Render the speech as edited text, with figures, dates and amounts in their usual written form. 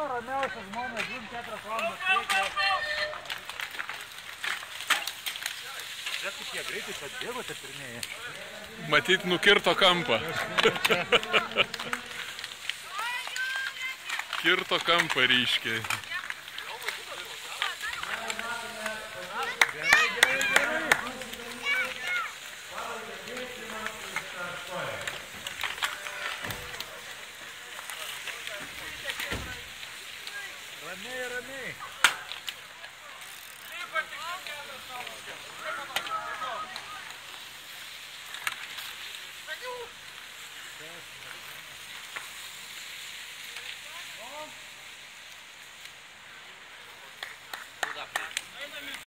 ramiausias žmonės, 24 valandas priekio. Bet kaip jie greitai atbėgote pirmieji. Matyt, nukirto kampą. Kirto kampą ryškiai.